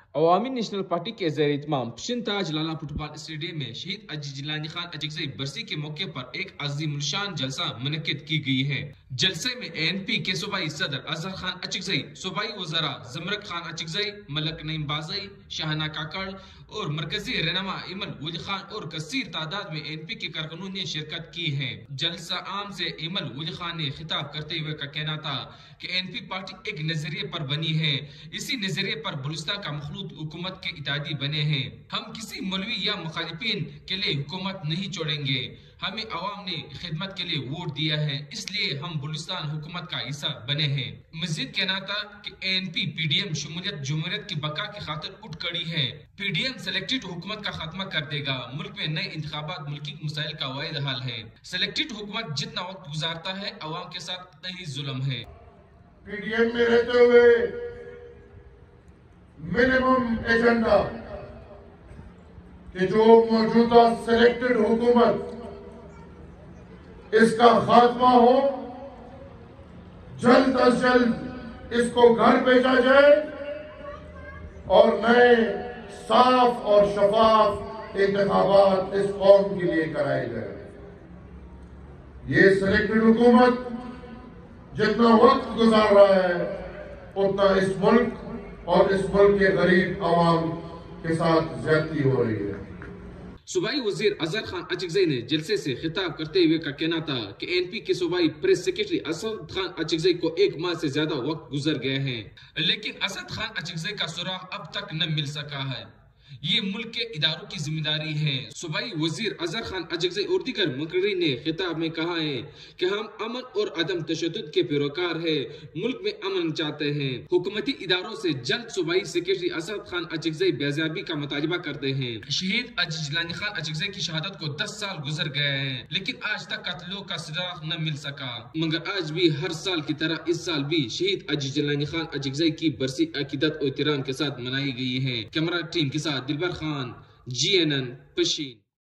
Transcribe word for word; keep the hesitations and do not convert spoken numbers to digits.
عوامی national party کے زیر اہتمام پشن تاج لالہ فٹ بال اسٹیڈیم میں شہید اجی جیلانی خان اچکزئی برسی کے موقع پر ایک عظیم الشان جلسہ منعقد کی گئی ہے۔ جلسے میں اے این پی کے صوبائی صدر اظہر خان اچکزئی، صوبائی وزراء زمرک خان اچکزئی، ملک نعیم بازئی، شاہانہ کاکڑ اور مرکزی رہنما ایمن ولی خان اور کثیر تعداد میں اے این پی کے کارکنوں نے شرکت کی ہے۔ جلسہ عام سے ایمن ولی خان نے خطاب کرتے ہوئے کا کہنا تھا کہ اے این پی پارٹی ایک نظریے پر بنی ہے، اسی نظریے پر بلوچستان کا مخلوط حکومت کے اتحادی بنے ہیں۔ ہم کسی مولوی یا مخالفین کے لیے حکومت نہیں چھوڑیں گے، ہمیں عوام نے خدمت کے لیے ووٹ دیا ہے، اس لیے ہم بلوچستان حکومت کا حصہ بنے ہیں۔ مزید کہنا تھا کہ A N P P D M شمولیت جمہوریت کی بقا کی خاطر اٹھ کھڑی ہے۔ پی ڈی ایم سلیکٹڈ حکومت کا خاتمہ کر دے گا۔ ملک میں نئے انتخابات ملکی مسائل کا واحد حل ہے۔ سلیکٹڈ حکومت جتنا وقت گزارتا ہے عوام کے ساتھ اتنا ہی ظلم ہے۔ پی ڈی ایم میں رہتے ہوئے منیمم ایجنڈا کہ جو موجودہ سلیکٹڈ حکومت اس کا خاتمہ ہو، جلد از جلد اس کو گھر بھیجا جائے اور نئے صاف اور شفاف انتخابات اس قوم کے لیے کرائے جائے۔ یہ سلیکٹڈ حکومت جتنا وقت گزار رہا ہے اتنا اس ملک اور اس ملک کے غریب عوام کے ساتھ زیادتی ہو رہی ہے۔ صوبائی وزیر اظہر خان اچکزئی نے جلسے سے خطاب کرتے ہوئے کا کہنا تھا کہ اے این پی کے صوبائی پریس سیکرٹری اسد خان اچکزئی کو ایک ماہ سے زیادہ وقت گزر گئے ہیں، لیکن اسد خان اچکزئی کا سراغ اب تک نہ مل سکا ہے۔ یہ ملک کے اداروں کی ذمہ داری ہے۔ صوبائی وزیر اظہر خان اچکزئی اور دیگر مقررین نے خطاب میں کہا ہے کہ ہم امن اور عدم تشدد کے پیروکار ہیں، ملک میں امن چاہتے ہیں۔ حکومتی اداروں سے جلد صوبائی سیکرٹری اسد خان اچکزئی بازیابی کا مطالبہ کرتے ہیں۔ شہید اجی جیلانی خان اچکزئی کی شہادت کو دس سال گزر گئے ہیں، لیکن آج تک قاتلوں کا سراغ نہ مل سکا، مگر آج بھی ہر سال کی طرح اس سال بھی شہید اجی جیلانی خان اچکزئی کی برسی عقیدت و احترام کے ساتھ منائی گئی ہے۔ کیمرہ ٹیم کے ساتھ Dilbar Khan, G N N, Pishin.